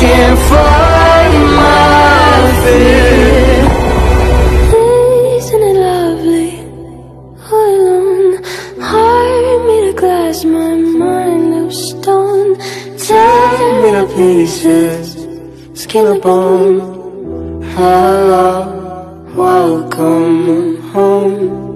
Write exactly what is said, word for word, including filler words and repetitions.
can't fight my fear. Isn't it lovely, all alone? Heart made of glass, my mind of stone. Tear me to pieces, skin and bone. Hello, welcome home.